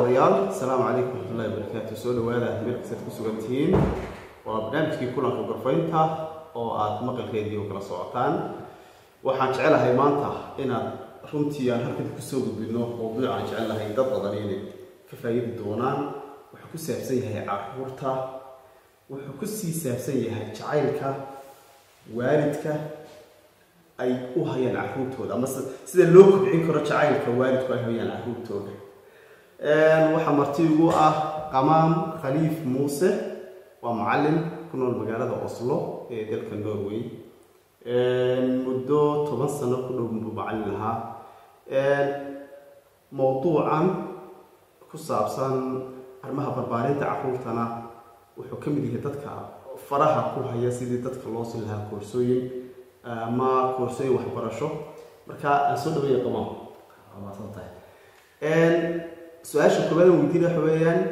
داوديال السلام عليكم ورحمة الله وبركاته. سؤال وهذا ملك سوغنتين وبرنامجكي كلان كغرفينتا oo aad maqalkeedii kala socotaan. waxaan jecelahay maanta inaad runtii aan halkan ku soo gudbino mowduuc aan jecelahay dad badan inay ka faa'iido doonaan. wuxuu ku saabsan yahay carruurta, wuxuu ku sii saabsan yahay jacaylka waalidka ay u hayaan carruurtooda ama sida loo kobcin karo jacaylka waalidku ay hayaan carruurtooda. waxa marti ugu ah Qamaam Khaliif Muuse, waa macallin ku nool magaalada Oslo ee dalka Norway. muddo 10 sano ku dhow buu macallin lahaa. mowduucan ku saabsan arrimaha barbaarinta carruurtana wuxuu ka mid yahay dadka faraha ku haya sidii dadka loo siin lahaa koorsooyin ama koorsooyin waxbarasho. marka aan soo dhaweeyo Qamaam. waa santahay. su-aasha koowaad aan weydiin waxa weeyaan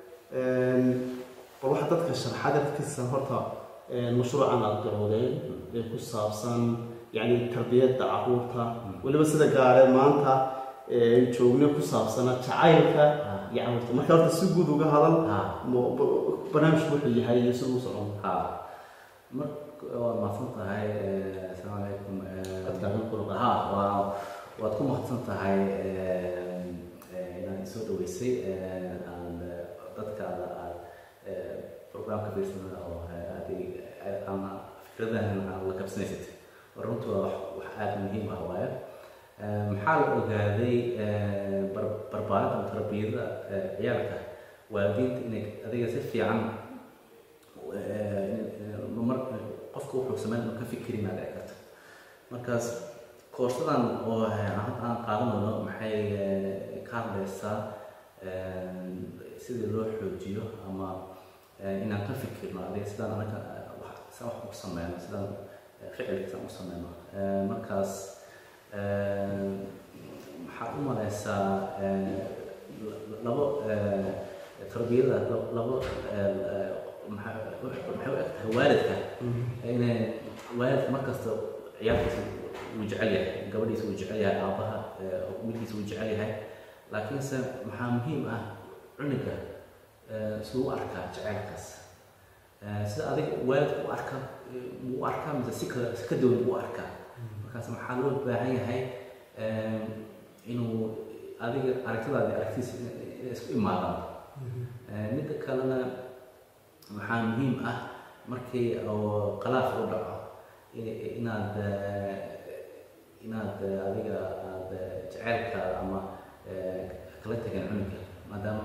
bal waxa dadka sharaxaad dadkiisa horta mashruucan aad garowdeen ee ku saabsan yani tarbiyadda carruurta waliba sida gaare maanta joogno ku saabsan jacaylka iyo carruurta. marka horta si guud uga hadal barnaamijku wuxuu yahay iyo siduu u socon. waa mahadsantahay. assalaamu calaykum. waad ku mahadsantahay inaad soo dhaweysay dadkaada aad programka fiirsanada oo ama fikradahan aad la kabsanaysad. runtii waa wax aad muhiim ah waaye. maxaa la ogaaday barbaarinta ama tarbiyada ciyaalka waalidiinta inay adiga si fiican qofka wuxuu sameyn inuu ka fikiri inaad dhici karto. markaas koorsadan oo aan qaadanayno maxay ka hadlaysaa sidii loo xoojiyo ama inaan ka fikirno adiga sidaan anaga wax u sameyno, sidaan ficilkiisaan u sameyno. markaas maxaad u malaysaa labo tarbiyada labo maxay u egtahay waalidka inay waalidka markasta ciyaalkiisa uu jecel yahay, gabadhiisa uu jecel yahay, aabaha wiilkiisa uu jecel yahay. laakiinse maxaa muhiim ah cunuga siduu u arkaa jacaylkaas, sida adiga waalidka u arka u arkaa mise si ka duwan u arkaa. markaas maxaa loo baahan yahay inuu adiga aragtidaada aragtiisa isku imaadaan. midda kalena maxaa muhiim ah markii oo khilaaf u dhaco inaad adiga aad jacaylkaada ama kala tagan cunuga, maadaama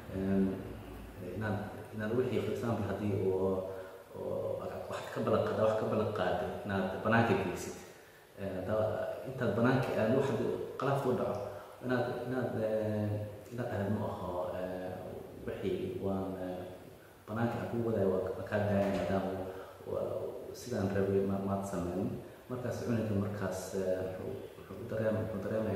inaad wixii for example haddii wax ka ballan qaado inaad banaanka geysid. intaad banaanka aad wax khilaaf u dhaco inaad aad ma aho wixii waan banaanka aan ku wadaay waa kaa daaya maadaama sidaan rabay maad sameynin. markaas cunuga markaas wuxuu dareemaya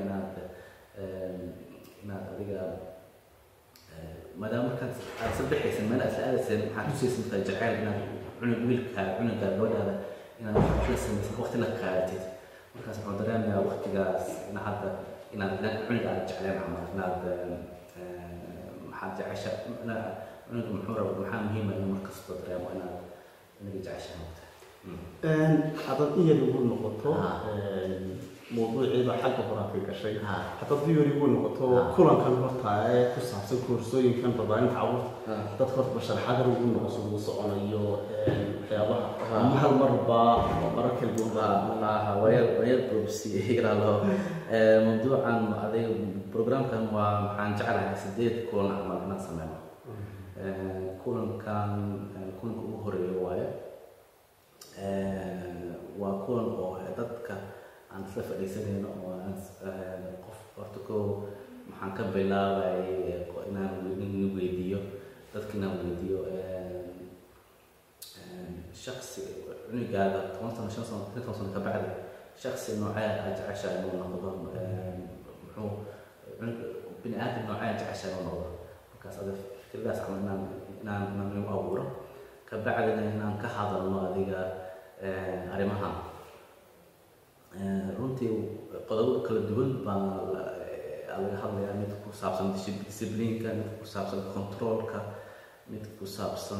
inaad adiga maadaama markaad aad saddexaysan meel aad aadaysan maxaad tusaysan markaa jacayl inaad cunuga gabadhaada inaad wax la samaysan waqti la qaadatid. markaas wuxuu dareemayaa waqtigaas inaad cunuga aad jecleen camal inaad maxaad jecesha cunuga muxuu raba maxaa muhiim ah in markasta dareemo inaad cunuga jeceshahay. haddaad iyada ugu noqoto mowduuciida xagga horaa ka gashay, haddaad iyada ugu noqoto kulankan horta ee ku saabsan koorsooyinkan barbaarinta carruurta dadka horta basharaxadan ugu noqoso ugu soconayo waxyaabaha hal marba marar kala duwan wayar probsiiralo mawduucan adiga programkan waa maxaan jeclahay 8 kulan camal inaan sameyno. kulanka ugu horeeya waaye waa kulan oo dadka aan isla fadhiisanayno oo qof horta ko maxaan ka bilaabay inaan weydiiyo dadka inaan weydiiyo shakhsi cunugaada 10 sano ka bacdi shakhsi noocee aad jeceshahay inuu noqdo, muxuu bini aadam noocee aad jeceshahay inuu noqdo. markaas adiga fikradaas camal inaan u abuuro ka bacdina inaan ka hadalno adiga arrimahan. runtii qodobo kala duwan baan laga hadlayaa mid ku saabsan disciplineka, mid ku saabsan controlka, mid ku saabsan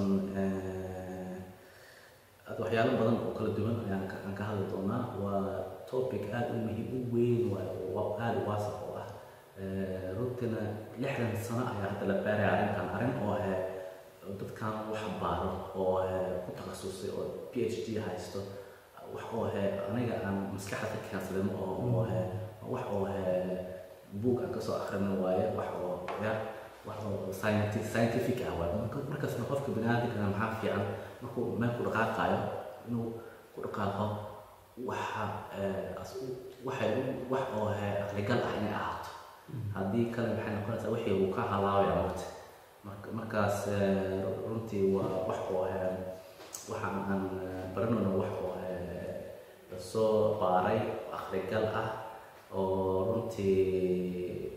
waxyaalo badan oo kala duwan ayaan ka hadli doonaa. Waa topic aad u muhiim u weyn waa aad waasac oo ah runtina 60 sano ayaa hadda la baaraya arrin oo dadkan wax baaro oo ku takhasusay oo PhD haysto wax oo aniga aan maskaxda ka keensaday oo wax oo book aan ka soo akhrin waaye wax oo scientific ah waaye. Markaasna qofka bini'aadamka maxaa fiican markuu meel ku dhaqaaqayo inuu ku dhaqaaqo wax oo aqligal ah inay ahaato. haddii kale maxay noqonaysaa wixii uu ka halaabaya waqti markaas runtii waa wax oo waxaan aan baranayno wax oo soo baaray aqligal ah oo runtii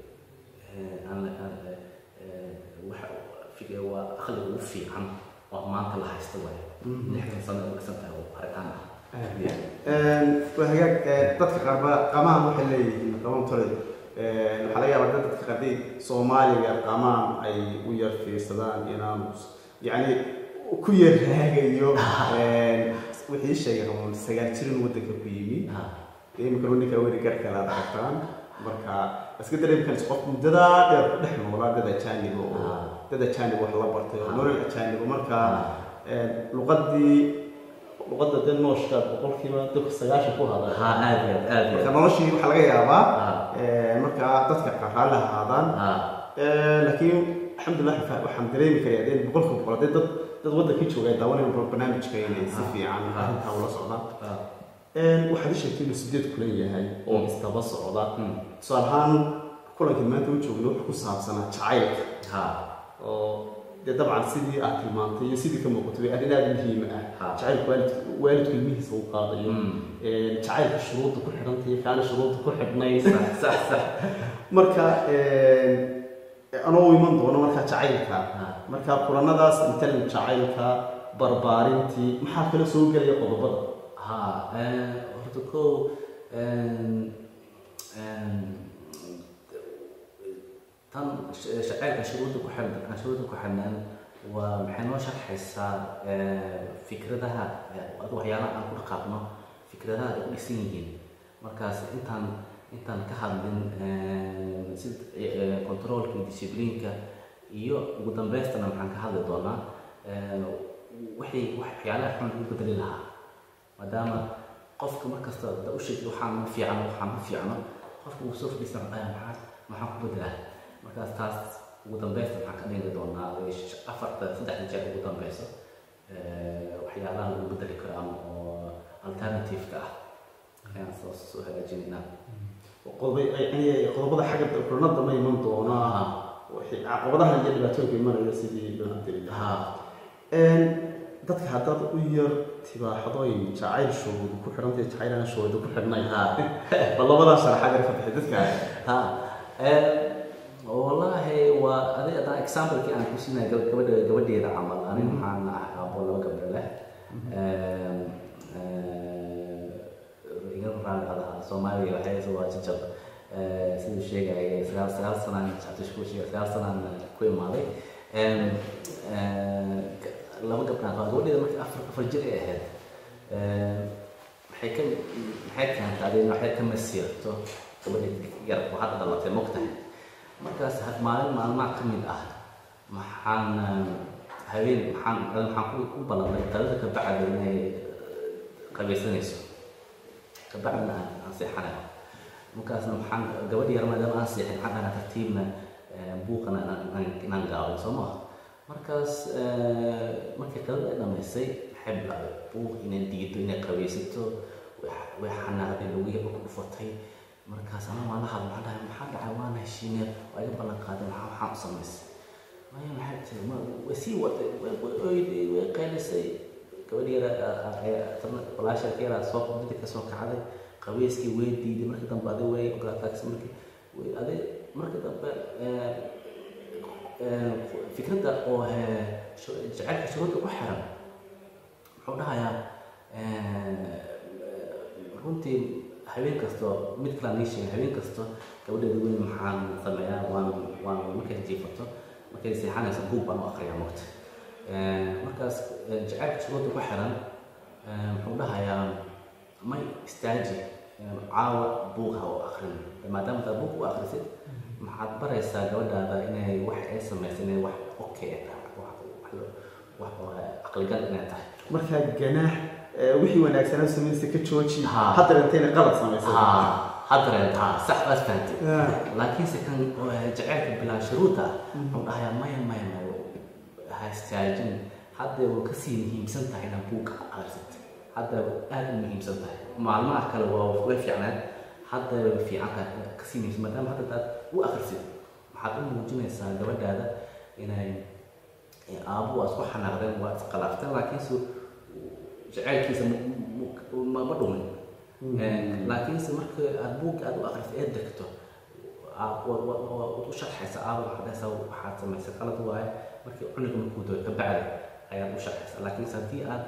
waa aqliga ugu fiican oo maanta la haysto waaye. 60 sano ugu santahay oo aritaan ah. وهيك تذكر قمام وحلي قمام ترى حاليا بدأت تخدي صوماليا قمام أي وير في السودان يعني كوير هاي اليوم وحي الشيء هم سجلتين ودك بيمي يمكن إنك أوري كرك على دكتور مركا بس كده يمكن تقف مدة نحن ولا ده تاني ده تاني وحلا برتة نور التاني ومركا luqadda dad nooshka boqolkiiba dadka 9 ku hadla aad marka noloshii waxa laga yaabaa marka dadka qaxaala haadaan laakiin alxamdulillah waxaan dareemi karaa in boqolkiiba boqol dad waddanka jooga daawanaya barnaamijka inay si fiican arrinta ula socdaan waxaad sheegtay inuu 8 kulan yahay oo istaba socda tusaalahaan kulanka maanta uu joogno wax ku saabsanaa jacaylka oo طبعا سيدي أكلمانتي سيدي كم قلت لي أنا لازم هي معه تعرف والد كلمه سوق قاضي تعرف الشروط كل حرنتي كان شروط كل حد نايس صح مركا أنا ويمن دون مركا تعيلها مركا قرنا داس نتكلم تعيلها بربارنتي محاكل سوق اللي يقبض هرتكو tan shaqeynta shuruuda ku xidhan waa maxay noo sharxaysaa fikradaha waxyaalaha aan ku dhaqaaqno fikradaha ay u dhisan yihiin. Markaas intaan ka hadlin sida controlka iyo disciplineka iyo ugu dambeystana maxaan ka hadli doonaa waxyaalaha xun lagu bedeli lahaa maadaama qofka markasta u sheegay waxaan ma fiicno qofka uu soo fadhiisan maxaan ku bedelaa. markaas taas ugu dambaysta waxaan ka dhigi doonaa 3 jeer ugu dambaysa waxyaalaha lagu bedeli karo ama oo alternative-ka ah ayaan soo hagaajinayna. qodobada xagga kulanada ma iman doonaa wixii caqabadaha iyo dhibaatooyinka imanaya sidii loo hadli lahaa. dadka haddaad u yar tibaaxadooyin jacayl shuruud ku xidhantay jacaylana shuruud ku xidhnay bal labadaas sharaxaad ka bixi dadka والله هذا example كي أنا كوسينا قبل عمل أنا محن أبغى لو قبل له يقول ران هذا سومالي وحيد سوى تجرب سيد الشيء جاي سال سنة تشكو شيء سال سنة كوي مالي لو قبل هذا قبل إذا ما أفرج أهد حكم هذه حكم السير تو قبل يرب وهذا الله في مقطع markaas maalmaha ka mid ah waxaan ku ballanay talada ka bacda inay qabaysanayso ka bacdina aan seexanayo. markaasna waxaan gabadhi yar maadaama aan seexin waxaan ana tartiibna buuqana inaan gaabo soo maaha. markaas markii talada dhamaysay waxay bilaabay buuq inay diido inay qabaysato way xanaaqday lugihiiba ku dhufatay. markaas ana waan la hadlay maxaa dhacay waan heshiinay waa iga ballan qaaday waxaan u samaysay maxay tahay wasi way qaylisay gabadhi yar walaasha keera soo qodid ka soo kacday qabayskii way diiday markii dambe aday way ogolaatay markii dambe fikradda oo jacaylka shuruudda ku xiran wuxuu dhahayaa runtii habeen kasto mid kala niishay habeen kasto gabadheedu weyn maxaan sameeyaa waan markay jiifato markay seexanayso buug baan u akhriyaa waqti markaas jacaylka shuruudda ku xiran wuxuu dhahayaa may istaaji caawa buug ha u akhrin maadaama aad buug u akhrisid maxaad baraysaa gabadhaada inay wax ay samaysa inay wax okay tahay wax aqligal inay tahay markaa ganaax wixii wanaagsanaa samaysa ka jooji haddana intayna qalad samaysay haddana sax baad fahantay laakiinse kan jacaylka bilaa shuruuda wuxuu dhahayaa maya ha istaajin hadda way kasii muhiimsan tahay inaad buugga akhrisid hadda aad u muhiimsan tahay maalmaha kale waa way fiicnaan hadda way fiican tahay kasii muhiimsan maadaama hadda aad u akhrisid waxaad u muujinaysaa gabadhaada inay aabu waa isku xanaaqdeen waa isqalaafteen laakiinse jacaylkiisa ma dhumin laakiinse marka aad buugga aad u akhrisid ee degto waad u sharxaysa aaba waxaad samaysay qalad waaye markii cunuga markuu dooyo ka bacda ayaad u shaqaysa laakiinse haddii aad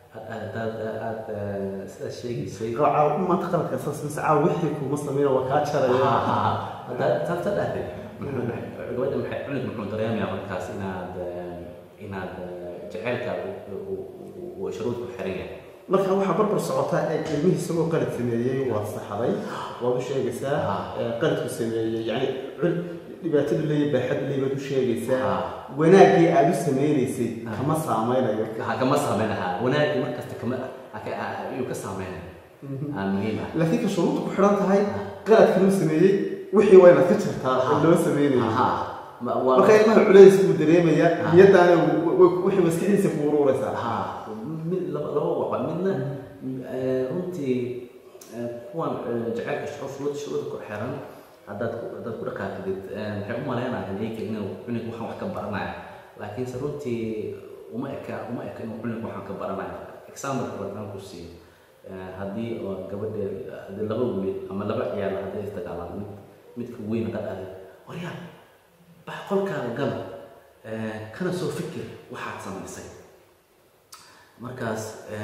sidaas sheegaysay maanta qaladka saas mise caawa wixii kuma sameeyo waa kaa jaraya taasa dhahday gabadha maxay cunuga muxuu dareemayaa markaas inaad jacaylka uu shuruud ku xiran yahay marka waxaa barbar socotaa ilmihii isagoo qalad sameeyey waad saxday waad u sheegaysaa qaladku sameeyey yani dhibaatadu leeyahay baaxadu leeyahay baad u sheegaysaa wanaaggii aad u sameynaysay kama saameynayo kama saameynaha wanaaggii markasta ayuu ka saameynayo muhiim ah laakiin ka shuruudda ku xidhan tahay qaladka loo sameeyey wixii waa inaad ka jartaa loo sameynayo marka ilmaha culays buu dareemayaa niyadaana wixii maskaxdiisa ku uruuraysaa laba waxba midna runtii kuwan jacaylka shuruudda ku xiran haddaad ku dhaqaaqdid waxay u maleynayaa iyaga inuu cunug waxaan wax ka baranaya laakiinse runtii uma eka inuu cunug waxaan ka baranaya example badan ku siiyo haddii oo gabadheed haddii laba wiil ama laba ciyaal hadday isdagaalaan midka weyn haddaad ahayd waryaa bax qolkaada gal kana soo fikir waxaad samaysay markaas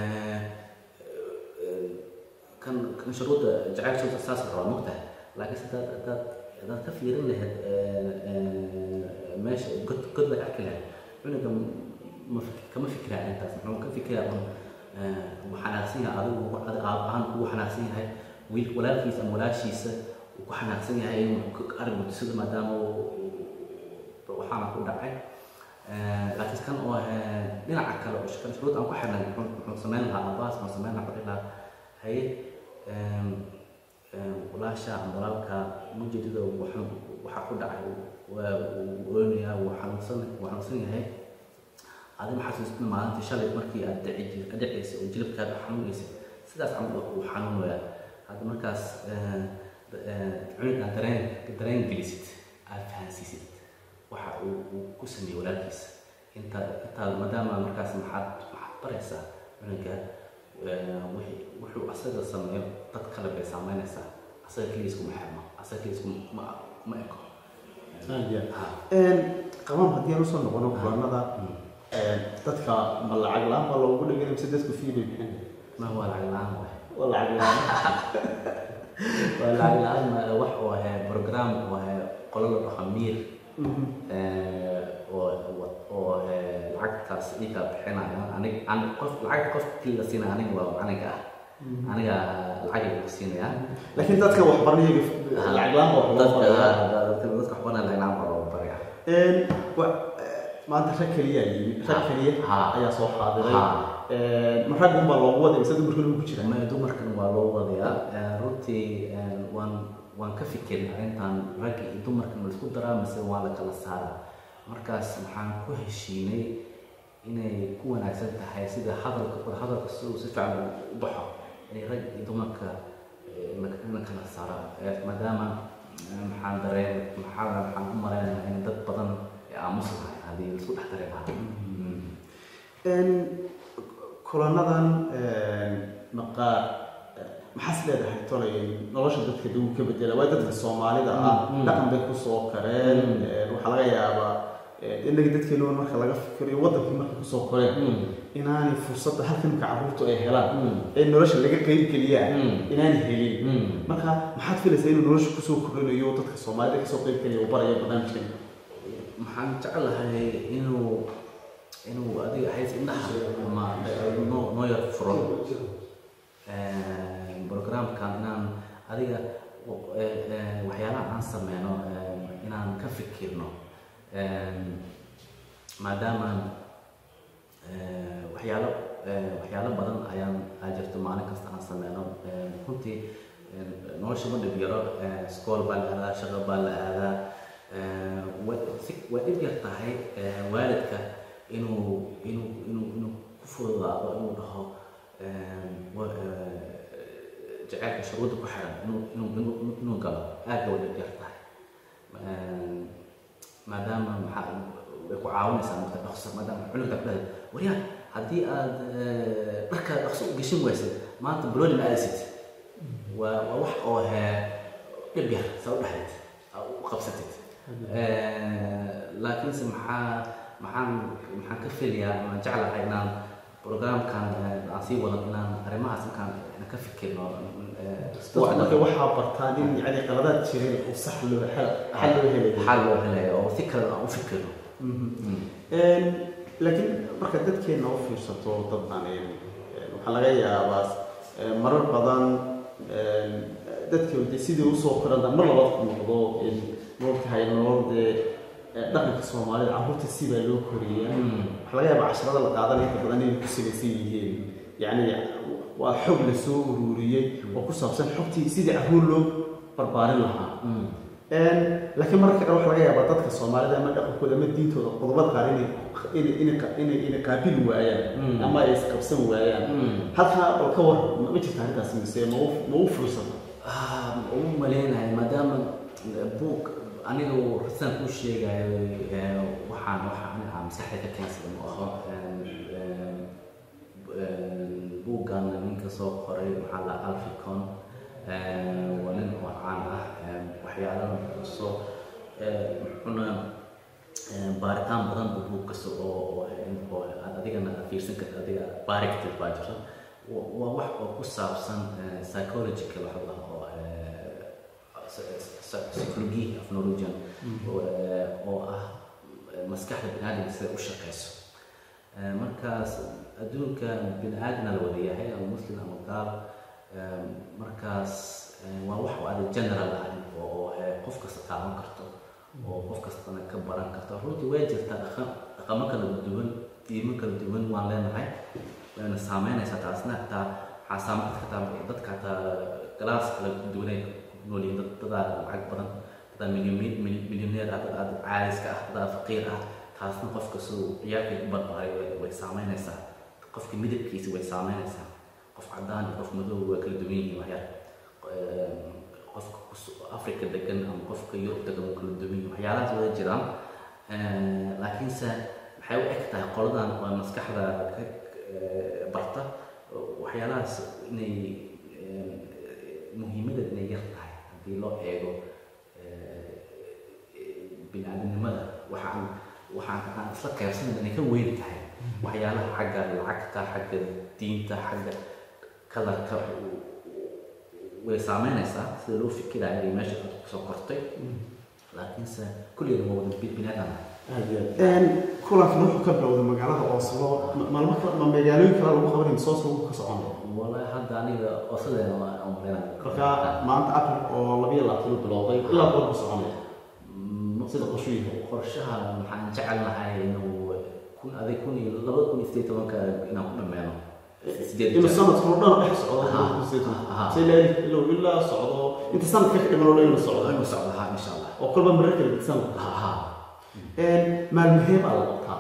kan shuruudda jacaylka shuruudda saas rabaa mogtahay laakiin hadaad ka fiirin lahayd meesha god laga arki lahayd cunuga kama fikiraya intaas muxuu ka fikiraya uu xanaaqsan yahay adigu ahaan ugu xanaaqsan yahay walaalkiisa ama walaashiisa uu ku xanaaqsan yahay inuu arrinka sida maadaama waxaana ku dhacay laakiin kan oo dhinaca kale oo shuruud aan ku xirnay muxuu samayn lahaa abaas muxuu samayn lahaa wuxuu lahaa haye walaasha ama walaalka mujeedada waxaa ku dhacay waa oonayaa wuu xanuunsan yahay adi ma xasuustina maalintii shalay markii aad dhacaysay oo jilibkaada xanuunaysay sidaas camal uu xanuunayaa hadda markaas cunuga dareen gelisid aad fahansiisid waxa uu ku sameeyey walaalkiisa intaa maadaama markaas maxaad baraysaa cunuga wuxuu asaga sameeyo dad kale bay saameynaysaa asaga keligiis kuma xirmo asaga keligiis ma eko qaban haddii aan usoo noqono kulanada dadka ma lacag la-aan baa loogu dhigay mise dadku fee bay bixin ma waa lacag la-aan waa lacag la-aan waa lacag la-aan wax oo program oo qolo la dhaho miir oo lacagtaas iga bixinaya lacag qofkii la siinaya aniga lacag igu siinaya laakiin dadka waxbarniga lacag la-aan dadka waxbarnaya lacag la-aan baa loogu baraya maanta rag keliya yimid rag keliya ayaa soo xaadiray ma rag unbaa loogu waday mise dumarkan ugu jira dumarkan waa loo wadayaa runtii waan ka fikirin arrintan rag iyo dumarkan la isku daraa mise waa la kala saaraa markaas waxaan ku heshiinay inay ku wanaagsan tahay sida hadalka si uu si fiican u baxo inay rag iyo dumarka la kala saaraan maadaama waxaan u maraynayaa in dad badan aamusahay haddii la isku dhex daray lahaa kulanadan maxaas leedahay tolay nolosha dadka dib ka bedela waa dadka Soomaalida ah dhaqan bay ku soo kareen waxa laga yaabaa in dadkeenu marka laga fikiriyo wadankii marka ku soo koreen inaanay fursadda halkan carruurtu ay helaan ee nolosha laga qayb geliyaa inaanay helin marka maxaad filaysaa inuu nolosha kusoo kordhinayo dadka soomaalida kasoo qayb geliya uu barayo barnaamijkan maxaan jeclahay inuu adiga hayse indhaha ama noo yar furo programkan inaan adiga waxyaalaha aan sameyno inaan ka fikirno maadaama waxyaalo badan ayaan jirto maalin kasta aan sameyno runtii nolosha ma dhib yaro iskool baa la aadaa shaqo baa la aadaa waa dhib yar tahay waalidka inuu ku fududaado inuu dhaho jacaylka shuruudda ku xiran inuu galo aad bay dhib yar tahay maadaama way ku caawinaysaa marka dhaqso maadaama cunuga dhahda waryaa haddii aad dharka dhaqso u gashin waysid maanta balooni ma aadaysid waa wax oo dhib yar saa u dhahayd u qabsatid laakiinse maxaan ka filayaa ama jeclahay inaan programkan aan sii wadan inaan arrimahaas markaan ka fikirno marka waxaa bartaan in yani qaladaad jirin oo sax loo xal loo helayo oo si kale aan u fikirno laakiin marka dadkeena u fiirsato dadban waxaa laga yaabaa marar badan dadka sidii usoo koranta mar labaad ku noqdo moogtahay nolol dee dhaqanka soomaalida carruurta sibaa loo koriyaa waxaa laga yaabaa casharada la qaadanaya inta badan inay ku salaysan yihiin yani waa xog la soo ururiyey oo ku saabsan xogtii sidii carruur loo barbaarin lahaa laakiin mararka qaar waxaa laga yaabaa dadka soomaalida ama dhaqankooda ama diintooda qodobada qaar inay qaabili waayaan ama ay isqabsan waayaan halkaa bal ka war ma jirta arrintaas mise ma u fursato uma maleynayo maadaama buug aniga rasaan kuu sheegayo waxaan maskaxda ka keensadan oo aho buuggan ninka soo qoray maxaa la alficon waa nin oo caan ah waxyaalaha soo muxuuna baaritaan badan buu buug kasta oo aad adigana fiirsan karta adiga baarigtid baa jirta waa wax oo ku saabsan psychological waxa la dhaho psychology of neurologian oo ah maskaxda bini'aadamka sida u shaqeyso markaas adduunka bini'aadamna la wada yahay ama muslim ama gaal markaas waa wax aad general ah oo qof kasta taaban karto oo qof kastana ka baran karto runtii way jirtaa dhaqamo kala duwan diimo kala duwan waan leenahay wayna saameynaysaa taasna xitaa waxaa saameyn kartaa dadka xitaa galaas kala duwanay noolyihiin dadaa lacag badan dadaa milyoneer ah dad caaliska ah dadaa faqiir ah taasna qofka suu ciyaarkay ku barbaaray way saameynaysaa qofka midabkiisa way saameynaysaa qof cadaan iyo qof madow waa kala duwan yihiin waxyaal qofka afrika degan ama qofka yurub degan waa kala duwan yihiin waxyaalahaas wada jiraan laakiinse maxay u eg tahay qoladan waa maskaxda ka barta waxyaalahaas inay muhiimadda inay yar tahay haddii loo eego bini'aadanimada waxaan isla qaybsanayna inay ka weyn tahay waxyaalaha xagga lacagta xagga diinta xagga kalarka way saameynaysaa sida loo fikirayo iyo meesha aad kusoo kortay laakiinse kulligeena waa wada bini'aadan kulankan wuxuu ka bilowday magaalada Oslo maalmo kale ma magaalooyin kale lagu qabanay soo soo ka soconay wallahi hadda aniga Oslo waa umaleynaa marka maanta April oo 22 bilowday ilaa goor soconay sida qorshaha waxaan jecelnahay inuu aday 2018 inaan ku dhameeno إنه سنة كورونا بحس عضو سيلاني لو إلا صعدوا أنت سنة كيف يعملوا لنا صعدوا إنه صعدها إن شاء الله وكل ما مركز سنة ما المهم على الوقت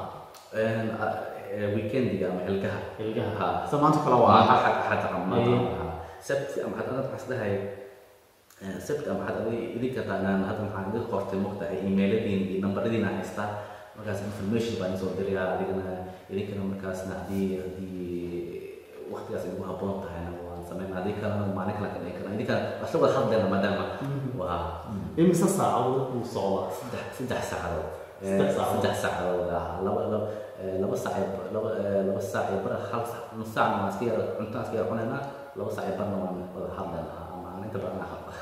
ويكند يا الجها سمعت كلام حتى عم سبت أم حتى أنا بحس ده هاي سبت أم حتى إذا كنت أنا هذا محل قرط المقطع إيميل دين نمبر دين عايزته مركز information بني صور دريا إذا كنا مركزنا دي وقتها سيبوها بونت هنا وسمعنا هذيك ما نكلا كنا هذيك أصلا بحضر لنا مدام إيه مسا ساعة وصعوبة 6 ساعات saddex saacadood laba saac iyo bar hal saac nus saac ma iska yar cunto iska yar cunayna laba saac iyo barna waan wada hadlaynaa ama aan inta badan hadla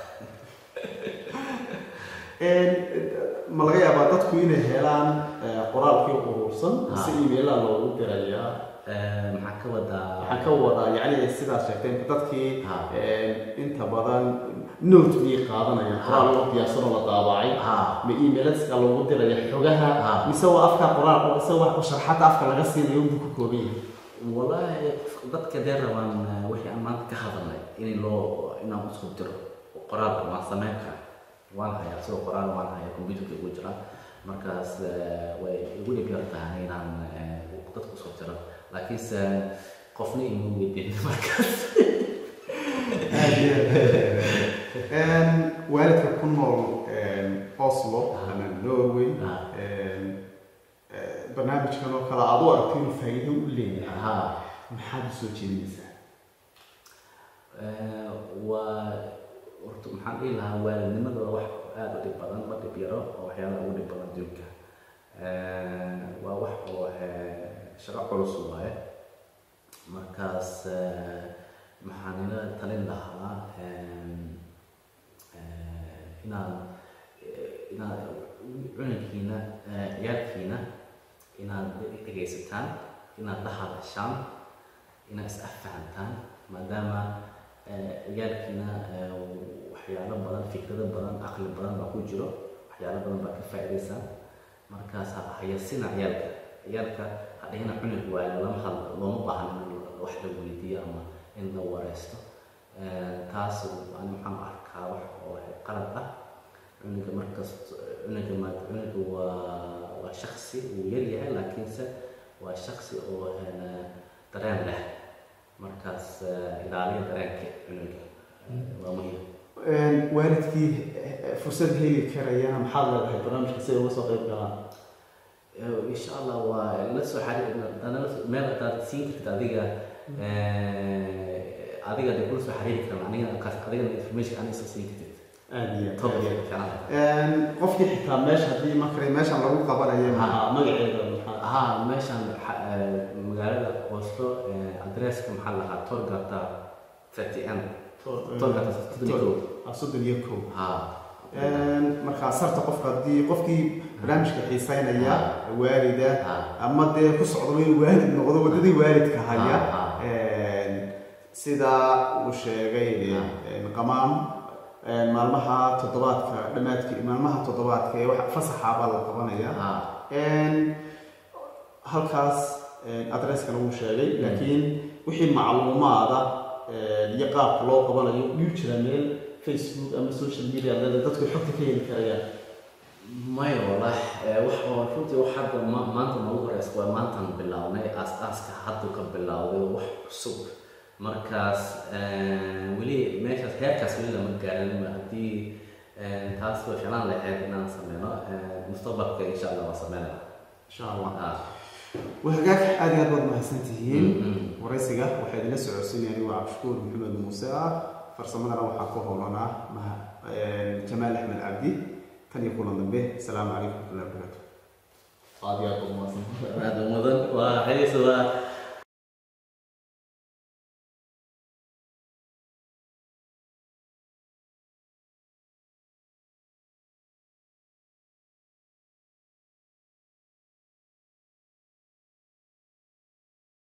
ma laga yaabaa dadku inay helaan qoraalkii urursan si email-a loogu dirayaa waxaan ka wadaa yani sidaas sheegteen dadkii inta badan note bay qaadanayaan qoraal oo diyaarsan oo la daabacay ma email-aska loogu diraya xogaha mise waa afka qoraal oo isaga wax ku sharxada afka laga siinayo uu ku kooban yahay wallahi dadka deerawaan wixii aan maanta ka hadalnay inaan isku diro qoraalka waan sameyn karaa waan hayaa soo qoraal waan hayaa computerka ugu jira markaas way igu dhib yar tahay inaan dadku isku diro laakiinse qofna ima weydiin markaas waalidka ku nool Oslo ama Norway barnaamijkan oo kale aad u aragto inuu faa'iido u leeyahay maxaad u soo jeedinaysaa horta maxaan dhihi lahaa waalidnimada wax aad u dhib badan ma dhib yaro oo waxyaalaha ugu dhib badan adduunka waa wax oo shaqo culus waaye markaas maxaan ila talin lahaa inaad cunugkiina ciyaalkiina inaad dhegaysataan inaad la hadashaan inaad is affahantaan maadaama ciyaalkiina waxyaalo badan fikrado badan aqli badan baa ku jiro waxyaalo badan baa ka faa'iidaysaan markaas hayasina ciyaalka hadhayna cunug waayo looma baahna in wax la weydiiyo ama in la wareysto taas ani waxaan arkaa wax oo qalad ah cunuga markaas cunuga waa shakhsi uu yaryahay laakiinse waa shakhsi oo dareen leh markaas ilaaliya dareenka cunuga waa muhiim waalidkii fursad heli karayana maxaad leedahay barnaamijka sida uga soo qayb galaan insha allah waa la soo meel hadaad siin karta adiga de kula soo xariiri karaan adigana information aan isa siin kartid aad iyo qofkii xitaa meesha haddii markay meeshan lagu qabanayo magaceeda maxaa meeshan magaalada Oslo adresska maxaa lahaa Torgata 30n Torgata 31 markaa sarta qofkii barnaamijka xiisaynaya waalida ama dee ku socdo waalid noqdo wadadii waalidka haya sida uu sheegay qamaan maalmaha toddobaadka dhamaadkii maalmaha toddobaadka ee wax fasaxa baa la qabanaya halkaas adresskana uu sheegay laakiin wixii macluumaada iyo qaabka loo qabanayo wuu jira meel Facebook ama social media dadku xogta ka heli karayaan maya wallahi wax oo runtii wax hadda maanta ma ugu horeysa waa maantan bilaabnay aas-aaska hadda ka bilowday wax cusub markaas weli meeshaas heerkaas weli lama gaarin haddii taas waa filan lahayd inaan sameyno mustaqbalka insha allah waa sameynaa insha allah وهجاك أدي أبغى محسنتين ورئيسك واحد لسه عسين يعني وعبشكور محمد موسى فرسمنا روح حقه لنا مع جمال أحمد عبدي كان يقول لنا به السلام عليكم ورحمة الله وبركاته. أدي أبغى محسن هذا مدن وحديث